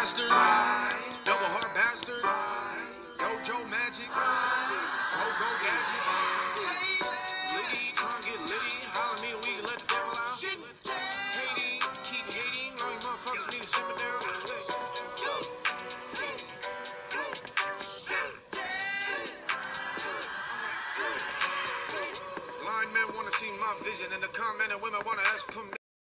bastard, double heart bastard, Dojo magic, go gadget, litty, trying to get litty, holler me and we can let the devil out. Hating, keep hating, all you motherfuckers need to sit there. Blind men want to see my vision, and the comment and women want to ask permission.